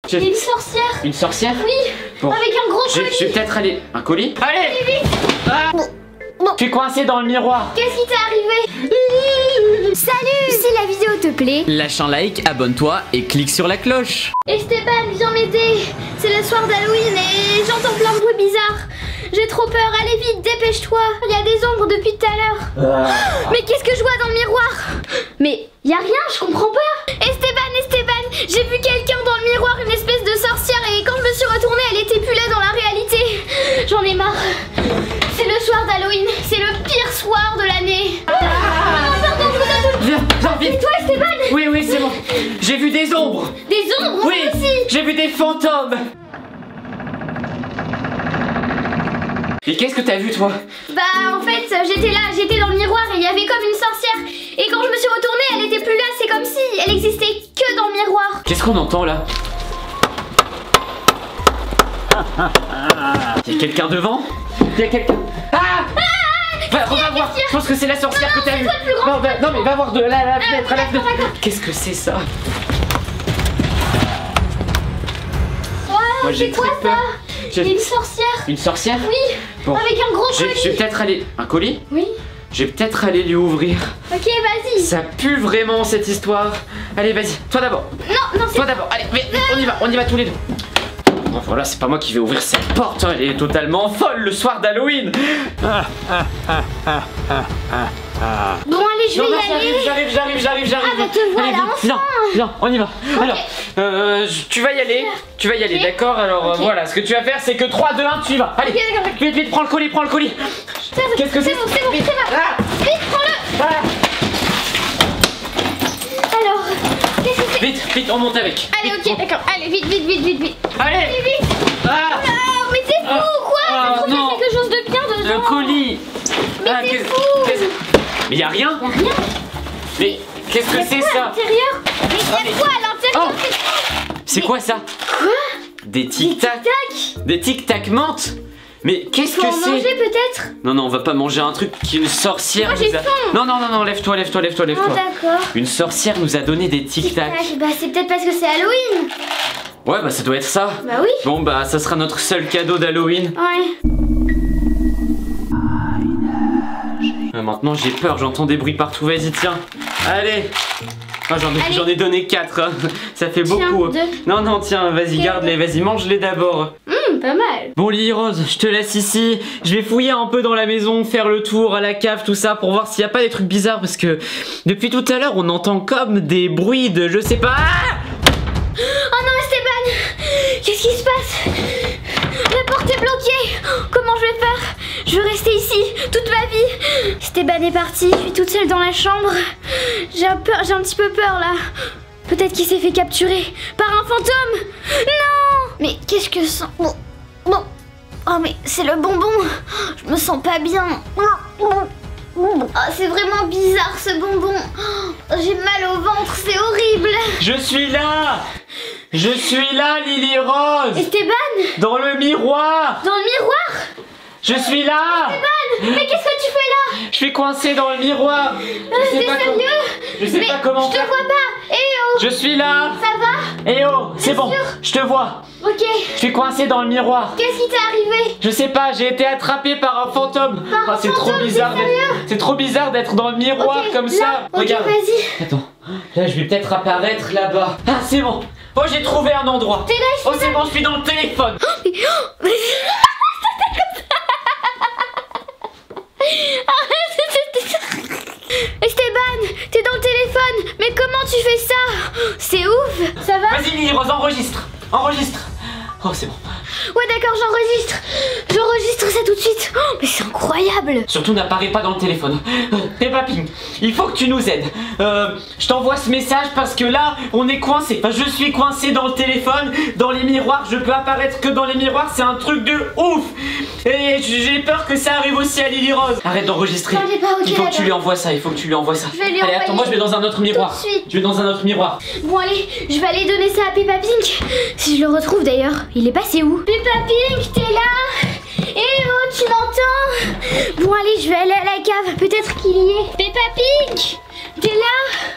Une sorcière. Une sorcière? Oui. Bon. Avec un gros colis. Je vais peut-être aller... Un colis? Allez, allez vite. Ah. Bon. Je suis coincé dans le miroir. Qu'est-ce qui t'est arrivé? Salut. Si la vidéo te plaît, lâche un like, abonne-toi et clique sur la cloche. Esteban, viens m'aider. C'est le soir d'Halloween et j'entends plein de bruits bizarres. J'ai trop peur, allez vite, dépêche-toi. Il y a des ombres depuis tout à l'heure. Mais qu'est-ce que je vois dans le miroir? Mais y a rien, je comprends pas. Esteban, j'ai vu quelqu'un dans le miroir, une espèce de sorcière, et quand je me suis retournée, elle était plus là dans la réalité. J'en ai marre. C'est le soir d'Halloween, c'est le pire soir de l'année. Pardon, je vous donne. Viens, vite. C'est toi, Esteban? Oui, c'est bon. J'ai vu des ombres. Des ombres? Oui, moi aussi. j'ai vu des fantômes. Et qu'est-ce que t'as vu, toi? Bah en fait j'étais dans le miroir et il y avait comme une sorcière. Et quand je me suis retournée, elle était plus là, c'est comme si elle existait que dans le miroir. Qu'est-ce qu'on entend là? Il y a quelqu'un devant? Il y a quelqu'un... Ah! Va voir, je pense que c'est la sorcière que t'as vue. Non mais va voir de la fenêtre, à la fenêtre. Qu'est-ce que c'est ça? Moi j'ai très peur. Une sorcière. Une sorcière? Oui. Bon. Avec un gros colis. Je vais peut-être aller... Un colis? Oui. Je vais peut-être aller lui ouvrir. Ok, vas-y. Ça pue vraiment cette histoire. Allez, vas-y, toi d'abord. Non, c'est... Toi d'abord, allez, on y va tous les deux. Bon, voilà, c'est pas moi qui vais ouvrir cette porte, hein. Elle est totalement folle le soir d'Halloween. Bon, allez, je vais y aller. J'arrive. Ah, bah te voilà, enfin. Viens, on y va. Okay. Alors, tu vas y aller, okay. D'accord. Alors voilà, ce que tu vas faire, c'est que 3, 2, 1, tu y vas. Allez, okay. Vite, prends le colis. Qu'est-ce que c'est? C'est bon. Vite, prends-le. Ah. Alors, qu'est-ce que c'est? Vite, on monte avec. Allez, ok, d'accord. Allez, vite. Allez, vite. Ah. Oh, mais c'est fou ou quoi? J'ai trouvé quelque chose de bien dedans. Le colis. Mais c'est fou. Mais y a rien. Mais qu'est-ce que c'est ça? Mais il y a quoi à l'intérieur? C'est quoi ça? Quoi? Des tic-tac. Des tic-tac menthe. Mais qu'est-ce que c'est? Manger peut-être? Non, on va pas manger un truc qu'une sorcière nous a... Non, lève-toi. Oh, d'accord. Une sorcière nous a donné des tic-tac. Bah c'est peut-être parce que c'est Halloween. Ouais, bah ça doit être ça. Bah oui. Bon, bah ça sera notre seul cadeau d'Halloween. Ouais. Maintenant j'ai peur, j'entends des bruits partout, vas-y tiens. Allez. Oh, j'en ai donné 4, hein. Ça fait beaucoup. Non, tiens, vas-y, garde-les, vas-y, mange-les d'abord. Pas mal. Bon Lily Rose, je te laisse ici. Je vais fouiller un peu dans la maison, faire le tour à la cave, tout ça, pour voir s'il n'y a pas des trucs bizarres, parce que depuis tout à l'heure, on entend comme des bruits de je sais pas. Ah! Oh non, Esteban! Qu'est-ce qui se passe? La porte est bloquée. Comment je vais faire? Je veux rester ici toute ma vie. Esteban est parti, je suis toute seule dans la chambre. J'ai un petit peu peur là. Peut-être qu'il s'est fait capturer par un fantôme. Non! Mais qu'est-ce que ça? Bon. Oh mais c'est le bonbon. Je me sens pas bien. Oh, c'est vraiment bizarre ce bonbon. Oh, j'ai mal au ventre, c'est horrible. Je suis là, Lily Rose. Esteban? Dans le miroir. Dans le miroir? Je suis là. Esteban, mais qu'est-ce que tu fais là? Je suis coincé dans le miroir. T'es sérieux? Je sais pas comment faire. Je te vois pas. Eh oh. Je suis là. Ça va? Eh oh, c'est bon, sûr? je te vois. Ok. Je suis coincé dans le miroir. Qu'est-ce qui t'est arrivé? Je sais pas, j'ai été attrapé par un fantôme. C'est trop bizarre. C'est trop bizarre d'être dans le miroir comme ça. Ok, regarde. Vas-y. Attends, là je vais peut-être apparaître là-bas. Ah, c'est bon. Oh, j'ai trouvé un endroit. T'es là, oh, c'est bon, je suis dans le téléphone. Esteban, t'es dans le téléphone. Mais comment tu fais ça? C'est ouf. Ça va? Vas-y Lily Rose, enregistre. Oh, c'est bon. Ouais d'accord, j'enregistre ça tout de suite. Oh, mais c'est incroyable. Surtout n'apparais pas dans le téléphone. Peppa Pig, il faut que tu nous aides. Je t'envoie ce message parce que là on est coincé. Enfin je suis coincé dans le téléphone, dans les miroirs. Je peux apparaître que dans les miroirs, c'est un truc de ouf. Et j'ai peur que ça arrive aussi à Lily Rose. Arrête d'enregistrer. Il faut que tu lui envoies ça, Je vais lui envoyer. Attends, moi je vais dans un autre miroir. Bon allez, je vais aller donner ça à Peppa Pig. Si je le retrouve d'ailleurs. Il est passé où? Peppa Pig, t'es là? Eh oh, tu m'entends? Bon allez, je vais aller à la cave. Peut-être qu'il y est. Peppa Pig, t'es là?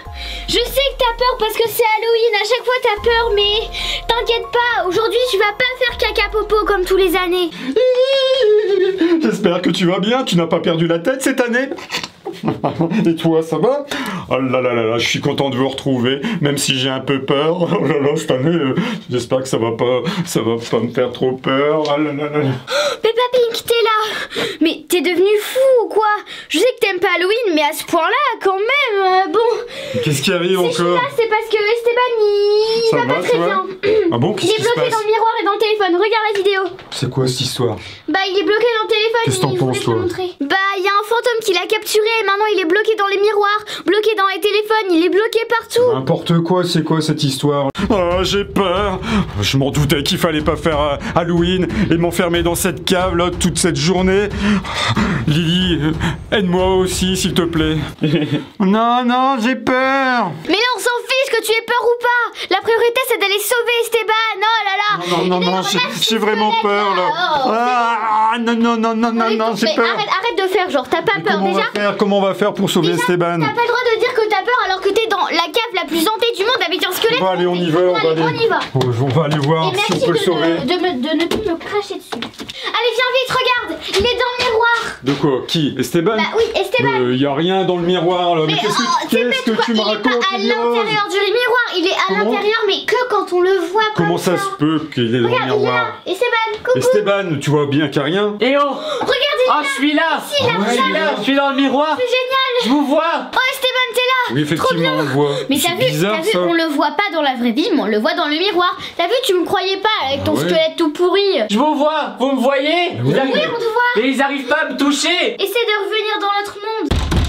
Je sais que t'as peur parce que c'est Halloween, à chaque fois t'as peur, mais t'inquiète pas, aujourd'hui tu vas pas faire caca popo comme tous les années. J'espère que tu vas bien, tu n'as pas perdu la tête cette année. Et toi, ça va? Oh là là là là, je suis content de vous retrouver, même si j'ai un peu peur. Oh là là, cette année, j'espère que ça va pas me faire trop peur. Oh là là là là. Peppa Pink, t'es là. Mais t'es devenu fou ou quoi? Je sais que t'aimes pas Halloween, mais à ce point-là, quand même, bon. Qu'est-ce qui arrive Si je suis encore? là, c'est parce que Esteban, il va pas très bien. Ah bon, Il qu'est-ce est qui se bloqué passe? dans le miroir et dans le téléphone, regarde la vidéo. C'est quoi cette histoire? Bah, il est bloqué dans le téléphone, Qu'est-ce que t'en il voulait penses, te toi? le montrer. Bah, il y a un fantôme qui l'a capturé et maintenant il est bloqué dans les miroirs, bloqué dans les téléphones, il est bloqué partout. N'importe quoi, c'est quoi cette histoire? Oh, j'ai peur. Je m'en doutais qu'il fallait pas faire Halloween et m'enfermer dans cette cave là toute cette journée. Lily, aide-moi aussi s'il te plaît. Non, non, j'ai peur. Mais là, on s'en fiche que tu aies peur ou pas. La priorité, c'est d'aller sauver Esteban. Oh là là. Non, non, non, j'ai vraiment peur là. Ah, non, non, non, non, non, non, j'ai Mais peur. arrête de faire genre, t'as pas peur déjà. Comment on va faire pour sauver Esteban? T'as pas le droit de dire que t'as peur alors que t'es dans la cave la plus hantée du monde avec un squelette. Bon, allez, on y va, Bon, allez, on y va. Oh, on va aller voir Et si merci on peut le sauver. de ne plus me cracher dessus. Allez, viens vite, regarde. Il est dans le miroir. De quoi? Qui? Esteban? Bah oui, Esteban. Y a rien dans le miroir là. Mais qu'est-ce que tu me racontes? Il est pas à l'intérieur du miroir, il est à l'intérieur, mais que quand on le voit comme Comment ça se peut qu'il est dans le Regarde, il est miroir? là. Esteban, coucou. Esteban, tu vois bien qu'il n'y a rien? Eh oh! Regarde, il est Ah, là. je suis là! Si, là, Je suis là, je suis dans le miroir! C'est génial. Je vous vois! Oh, Esteban, t'es là. Oui, effectivement, on le voit. Mais C'est t'as vu, bizarre, ça. on le voit pas dans la vraie vie, mais on le voit dans le miroir. T'as vu, tu me croyais pas avec ton Ah ouais. squelette tout pourri. Je vous vois! Vous me voyez? Vous oui. arrivez- Oui, on te voit. Mais ils arrivent pas à me toucher! Essaie de revenir dans notre monde.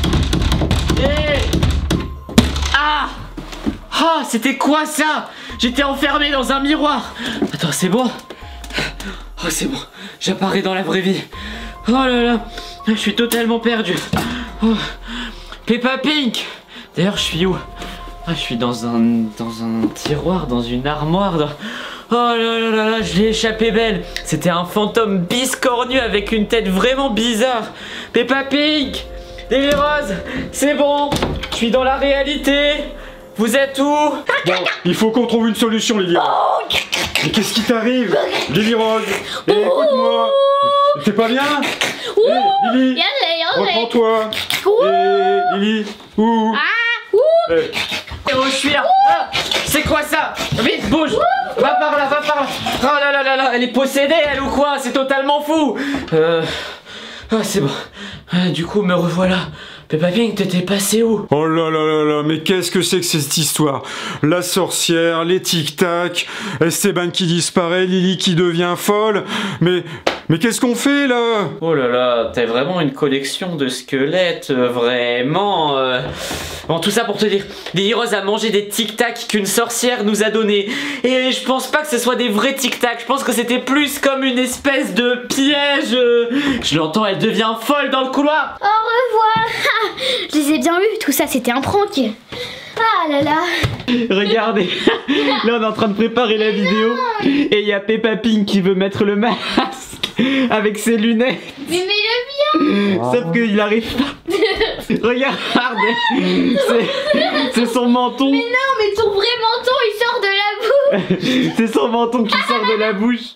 Ah! Ah, c'était quoi ça? J'étais enfermé dans un miroir! Attends, c'est bon? Oh, c'est bon, j'apparais dans la vraie vie. Oh là là, je suis totalement perdu. Oh. Peppa Pink! D'ailleurs, je suis où? Ah, je suis dans un tiroir, dans une armoire. Oh là là là là, je l'ai échappé belle. C'était un fantôme biscornu avec une tête vraiment bizarre. Peppa Pink! Lily Rose, c'est bon, je suis dans la réalité. Vous êtes où? Bon, il faut qu'on trouve une solution, Lily Rose. Mais qu'est-ce qui t'arrive? Lily Rose, écoute-moi. T'es pas bien? Eh, Lily, reprends-toi. Eh, Lily, ouh. Eh, Oh, je suis là. Ah, c'est quoi ça? Vite, bouge. Va par là, va par là. Oh là là là là, elle est possédée, elle ou quoi? C'est totalement fou. Ah, c'est bon. Du coup, me revoilà. Peppa Pink, t'étais passé où? Oh là là là là, mais qu'est-ce que c'est que cette histoire? La sorcière, les tic-tac, Esteban qui disparaît, Lily qui devient folle. Mais qu'est-ce qu'on fait là? Oh là là, t'as vraiment une collection de squelettes, vraiment. Bon, tout ça pour te dire, Lily Rose a mangé des tic-tac qu'une sorcière nous a donné. Et je pense pas que ce soit des vrais tic-tac, je pense que c'était plus comme une espèce de piège. Je l'entends, elle devient folle dans le couloir. Au revoir. Je les ai bien eus, tout ça c'était un prank. Ah là là. Regardez, là on est en train de préparer la vidéo. Et il y a Peppa Pink qui veut mettre le masque avec ses lunettes. Mais mets-le bien. Sauf qu'il arrive pas. Regarde, c'est son menton. Mais non, mais ton vrai menton il sort de la bouche. C'est son menton qui sort de la bouche.